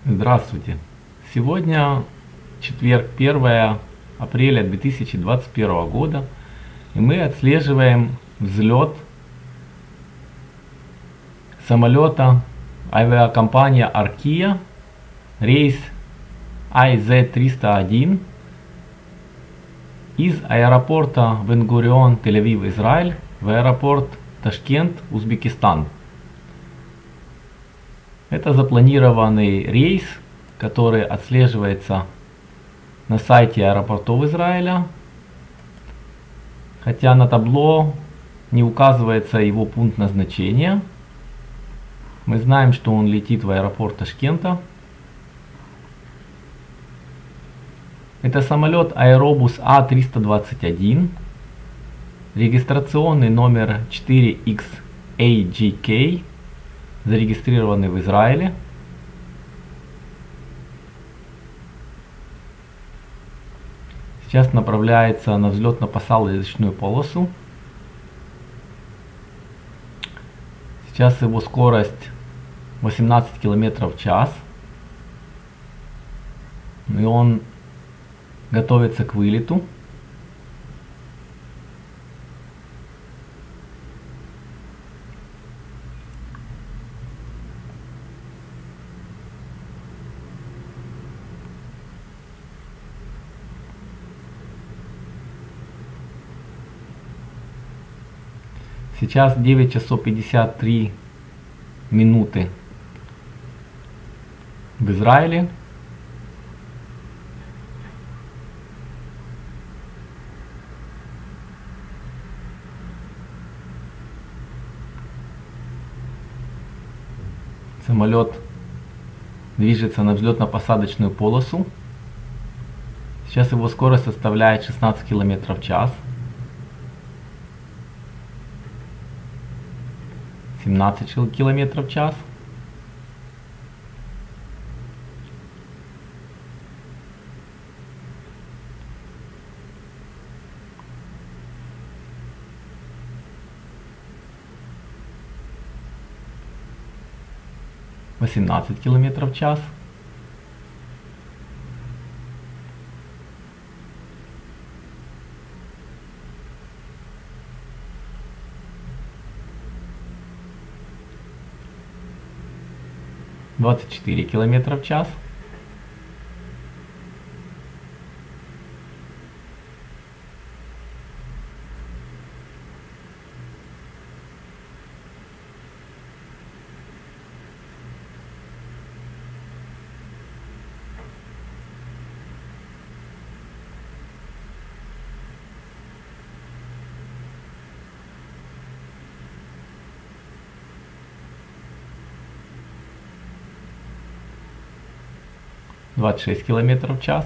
Здравствуйте! Сегодня четверг, 1 апреля 2021 года, и мы отслеживаем взлет самолета авиакомпания Arkia, рейс IZ-301 из аэропорта Бен-Гурион, Тель-Авив, Израиль, в аэропорт Ташкент, Узбекистан. Это запланированный рейс, который отслеживается на сайте аэропортов Израиля, хотя на табло не указывается его пункт назначения. Мы знаем, что он летит в аэропорт Ташкента. Это самолет Airbus A321, регистрационный номер 4XAGK, зарегистрированный в Израиле. Сейчас направляется на взлетно-посадочную полосу. Сейчас его скорость 18 км в час. И он готовится к вылету. Сейчас 9 часов 53 минуты в Израиле. Самолет движется на взлетно-посадочную полосу. Сейчас его скорость составляет 16 км в час. 17 км в час. Восемнадцать километров в час. 24 км в час. Двадцать 26 километров в час.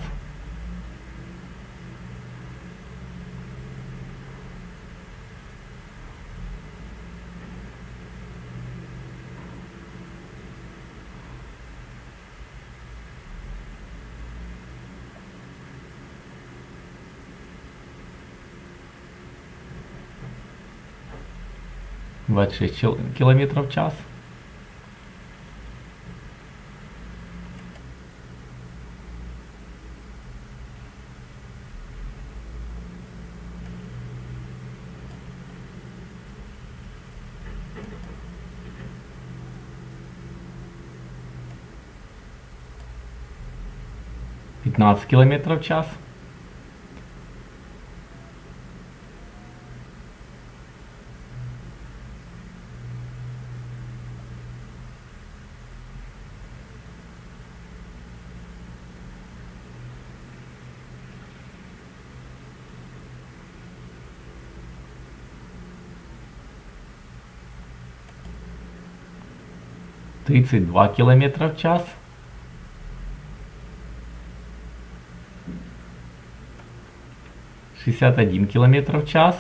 Двадцать 26 километров в час. Пятнадцать километров в час. Тридцать 32 километра в час. 61 километр в час.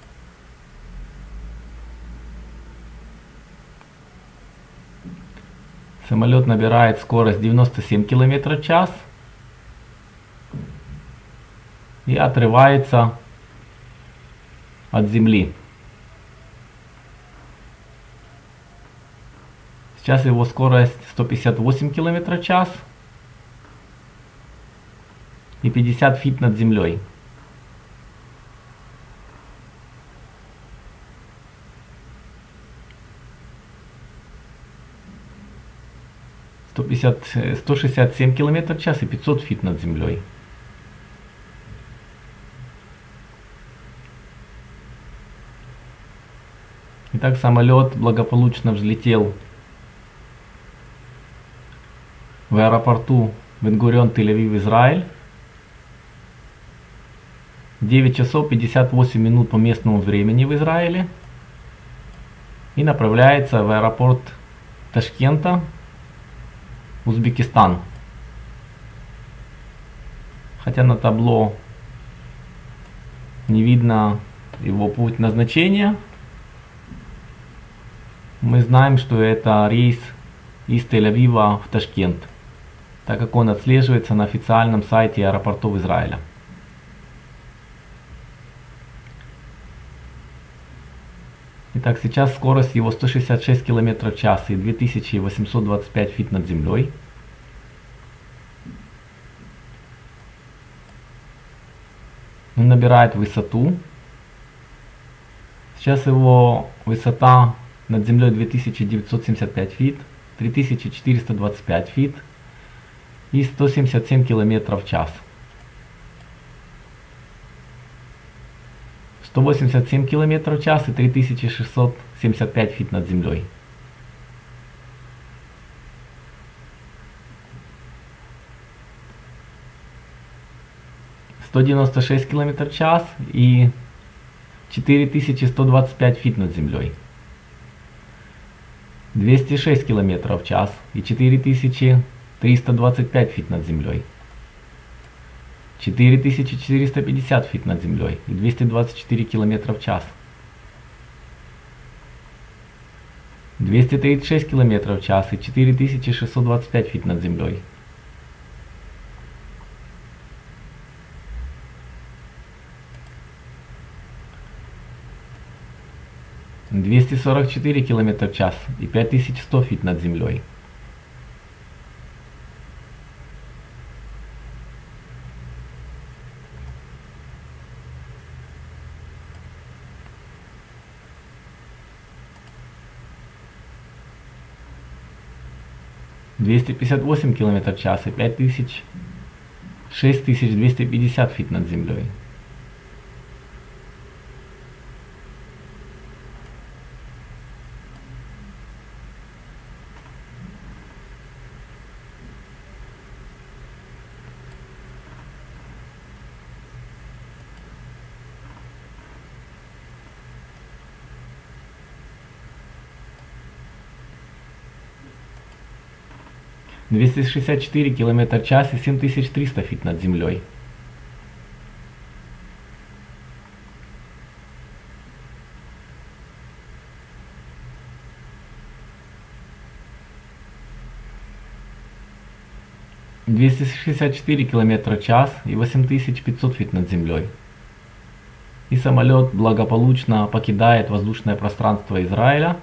Самолет набирает скорость 97 километров в час и отрывается от земли. Сейчас его скорость 158 км в час. и 50 фит над землей. — 167 км в час и 500 фит над землей. Итак, самолет благополучно взлетел в аэропорту Бен-Гурион, Тель-Авив, Израиль. 9 часов 58 минут по местному времени в Израиле. И направляется в аэропорт Ташкента, Узбекистан. Хотя на табло не видно его путь назначения, мы знаем, что это рейс из Тель-Авива в Ташкент, так как он отслеживается на официальном сайте аэропортов Израиля. Итак, сейчас скорость его 166 км в час и 2825 фит над землей. Он набирает высоту. Сейчас его высота над землей 2975 фит, 3425 фит и 177 км в час. 187 км в час и 3675 фит над землей. — 196 км в час и 4125 фит над землей. 206 км в час и 4325 фит над землей. 4450 фит над землей и 224 км в час. 236 км в час и 4625 фит над землей. 244 км в час и 5100 фит над землей. 258 км в час и 6250 фит над землей. 264 км в час и 7300 фит над землей. 264 км в час и 8500 фит над землей. И самолет благополучно покидает воздушное пространство Израиля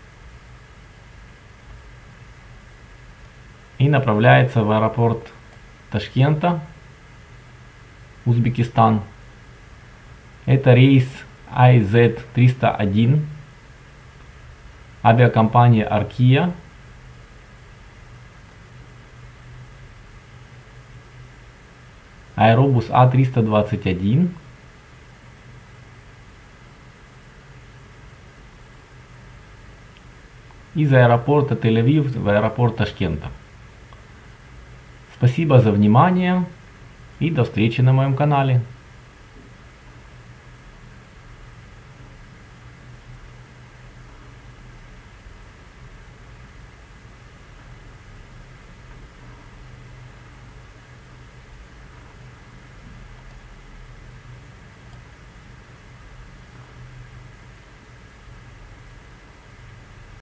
и направляется в аэропорт Ташкента, Узбекистан. Это рейс IZ-301 авиакомпании Arkia. Аэробус А321. Из аэропорта Тель-Авив в аэропорт Ташкента. Спасибо за внимание и до встречи на моем канале.